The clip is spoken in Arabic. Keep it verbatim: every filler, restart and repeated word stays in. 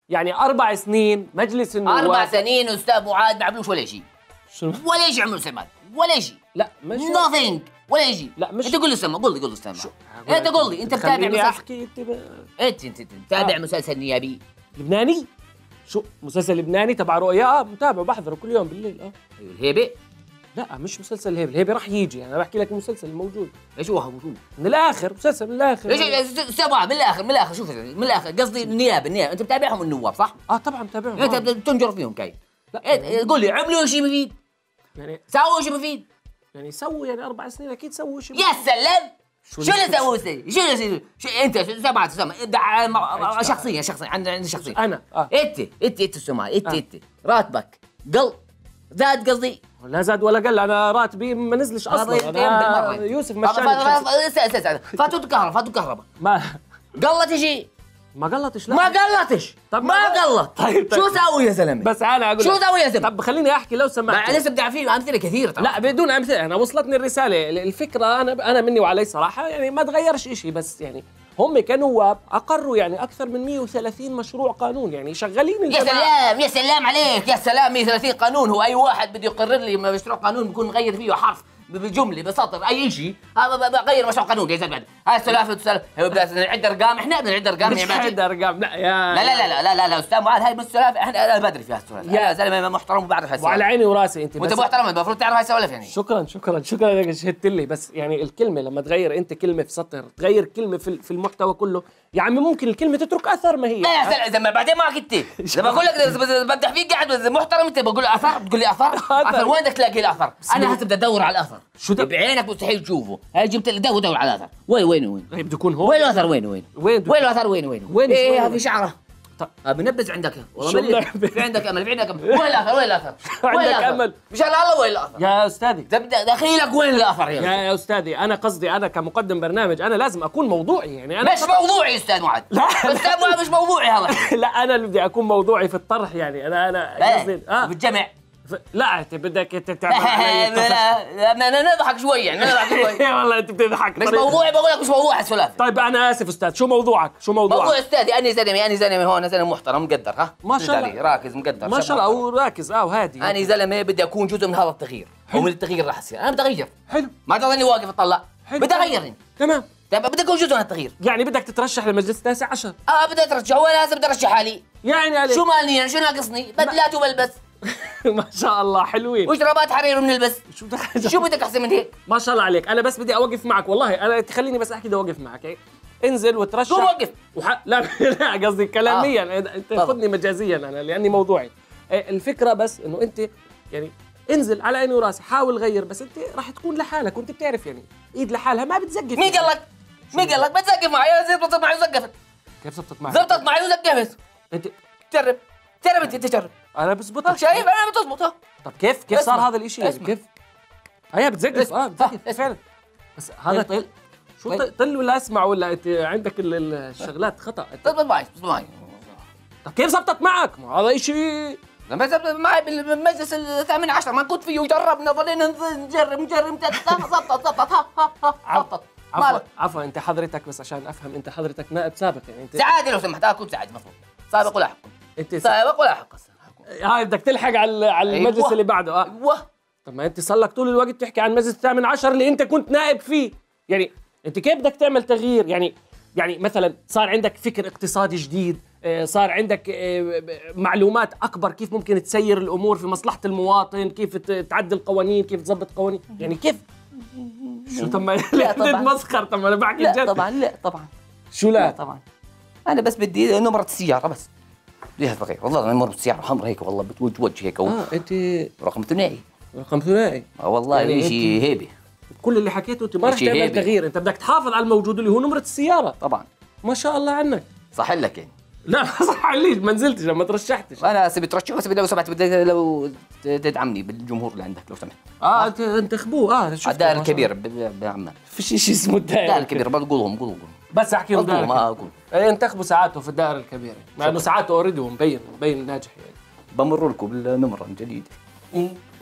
يعني اربع سنين مجلس النواب. اربع سنين استاذ معاذ ما عملوش ولا شيء. شو؟ ولا شيء عملوا سماد ولا شيء. لا مش nothing ولا شيء. لا مش انت قول لي سما، قول لي قول لي سما. انت قول لي انت بتابع مسلسل احكي انت ب... انت انت بتابع آه. مسلسل نيابي لبناني؟ شو مسلسل لبناني تبع رؤيا؟ اه متابعه بحضره كل يوم بالليل. اه الهيبه؟ لا مش مسلسل الهيبه، الهيبه راح يجي، انا بحكي لك المسلسل الموجود. ايش هو موجود؟ من الاخر، مسلسل من الاخر. ليش استاذ من الاخر من الاخر شوف من الاخر قصدي النيابه النيابه انت بتابعهم النواب صح؟ اه طبعا متابعهم. انت بتنجر فيهم كاي؟ لا إيه قول لي عملوا شيء مفيد؟ يعني سووا شيء مفيد؟ يعني سووا يعني اربع سنين اكيد سووا شيء. يا سلام شو اللي سووا شيء؟ شو اللي شو انت سمعت سمع شخصيا شخصيا عندي عندي شخصيا انا اه انت انت انت سمع انت انت راتبك قل زاد قصدي لا زاد ولا قل، انا راتبي ما نزلش اصلا. انا يوسف مشاني فاتوت الكهرباء فاتوت الكهرباء ما قلت شيء ما قلطش. لا ما قلطش. طب ما قلط. طيب شو سوي يا زلمه؟ بس انا اقول شو سوي يا زلمه؟ طب خليني احكي لو سمحت. لسه بدي فيه امثله كثيره طبعا. لا بدون امثله، انا وصلتني الرساله الفكره. انا انا مني وعلي صراحه يعني ما تغيرش شيء، بس يعني هم كنواب اقروا يعني اكثر من مئة وثلاثين مشروع قانون يعني شغالين. يا سلام يا سلام عليك يا سلام. مئة وثلاثين قانون، هو اي واحد بده يقرر لي مشروع قانون بكون مغير فيه حرف بجمله بسطر اي شيء، هذا بغير مشروع قانون يا زلمه. هاي السلافه بدنا نعد ارقام، احنا بدنا نعد ارقام. مش نعد ارقام لا يا لا لا لا لا لا لا استاذ معاذ، هاي مش سلافه، احنا انا بدري فيها السلافه يا زلمه محترم وبعرف هالسلافه وعلى عيني وراسي. انت وانت محترم المفروض تعرف هاي السوالف يعني. شكرا شكرا شكرا انك شهدت لي. بس يعني الكلمه لما تغير انت كلمه في سطر تغير كلمه في في المحتوى كله يا عمي، ممكن الكلمه تترك اثر. ما هي لا يا زلمه بعدين معك انت لما بقول لك بدي فيك قاعد محترم انت بقول اثر بتقول لي اثر اثر وين بدك تلاقي الاثر؟ انا هسه بدي ادور على الاثر. شو بعينك مستحيل تشوفه. هاي جبت دور دور على الاثر. وين وين وين؟ بده يكون هون. وين الاثر؟ وين وين؟ وين وين الاثر؟ وين وين؟ وين ايه في شعره. طيب بنبز عندك والله في عندك امل في عندك امل. وين الاثر؟ وين الاثر؟ عندك امل مشان الله وين الاثر؟ يا استاذي دخيلك وين الاثر يا يا استاذي؟ انا قصدي انا كمقدم برنامج انا لازم اكون موضوعي يعني. انا مش موضوعي استاذ معاذ. لا استاذ معاذ مش موضوعي هذا. لا انا اللي بدي اكون موضوعي في الطرح يعني. انا انا قصدي اه بالجمع. لا انت بدك انت تعمل علي. لا بدنا نضحك شوي يعني نضحك شوي. والله انت بتضحك. مش موضوعي بقول لك مش موضوع السلافه. طيب انا اسف استاذ، شو موضوعك؟ شو موضوعك؟ موضوع استاذي اني زلمه اني زلمه هون زلمه محترم مقدر. ها ما شاء الله راكز مقدر ما شاء الله وراكز اه وهادي. اني زلمه بدي اكون جزء من هذا التغيير ومن التغيير راح يصير. انا بدي اغير. حلو ما تظني واقف اطلع. بدي اغير تمام. طيب بدي اكون جزء من التغيير. يعني بدك تترشح لمجلس التاسع عشر؟ اه بدي اترشح ولا هسه بدي ارشح حالي. يعني عليك شو مالني يعني شو ناقصني؟ بدلات وبلبس. ما شاء الله حلوين. وشرابات حرير وبنلبس. شو بدك شو بدك احسن من هيك؟ ما شاء الله عليك. انا بس بدي اوقف معك والله. انا تخليني بس احكي بدي اوقف معك هيك. انزل وترشح. شو وقف؟ وح... لا لا قصدي كلاميا. آه. انت خذني مجازيا انا لاني موضوعي. الفكره بس انه انت يعني انزل على عيني وراسي حاول غير، بس انت راح تكون لحالك وانت بتعرف يعني ايد لحالها ما بتزقف. مين قال لك؟ مين قال لك بتزقف معي؟ زبطت معي وزقفت. كيف زبطت معي؟ زبطت معي وزقفت. انت جرب جرب انت تجرب. انا بزبطك. شايف انا بتزبط. ها طب كيف كيف صار هذا الاشي يعني؟ كيف هي بتزقف؟ اه بتزقف فعلا. بس هذا طل شو طل ولا اسمع ولا انت عندك الشغلات خطا؟ تزبط معي تزبط معي. طب كيف زبطت معك؟ هذا اشي لما زبطت معي بالمجلس الثامن عشر ما كنت فيه وجربنا ظلينا نجرب نجرب زبطت زبطت ها ها ها زبطت. عفوا عفوا انت حضرتك بس عشان افهم انت حضرتك نائب سابق يعني انت سعادي لو سمحت. اكون سعادي مفروض سابق ولاحق. انت سابق ولاحق. هاي بدك تلحق على على المجلس أيوة. اللي بعده. اه ايوه. طب ما انت صار لك طول الوقت تحكي عن المجلس الثامن عشر اللي انت كنت نائب فيه يعني. انت كيف بدك تعمل تغيير يعني؟ يعني مثلا صار عندك فكر اقتصادي جديد، صار عندك معلومات اكبر كيف ممكن تسير الامور في مصلحه المواطن، كيف تعدل قوانين، كيف تظبط قوانين يعني كيف. شو طب ما تتمسخر؟ طب انا بحكي لا جد. طبعا لا طبعا. شو لا؟ لا طبعا. انا بس بدي نمرة السيارة بس. بديها صغير والله نمرة السيارة حمراء هيك والله بتوج وجه هيك. اه انت رقم ثنائي. رقم ثنائي. اه والله يعني شيء هيبة. كل اللي حكيته انت ما رح تعمل تغيير، انت بدك تحافظ على الموجود اللي هو نمرة السيارة. طبعا. ما شاء الله عنك. صح لك يعني. لا صح ليش ما نزلتش لما ترشحتش؟ انا هسه بترشح بس لو سمحت بدي لو تدعمني بالجمهور اللي عندك لو سمحت. اه انت انتخبوه. اه شوف الدائرة الكبير بعمان. فيش شيء اسمه الدائرة الدائرة الكبيرة بقولهم قولهم بس احكيهم دائرة ما اقول. ايه انتخبوا ساعاته في الدائرة الكبيرة مع انه ساعاته اوريدي مبين مبين ناجح يعني. بمر لكم بالنمرة الجديدة.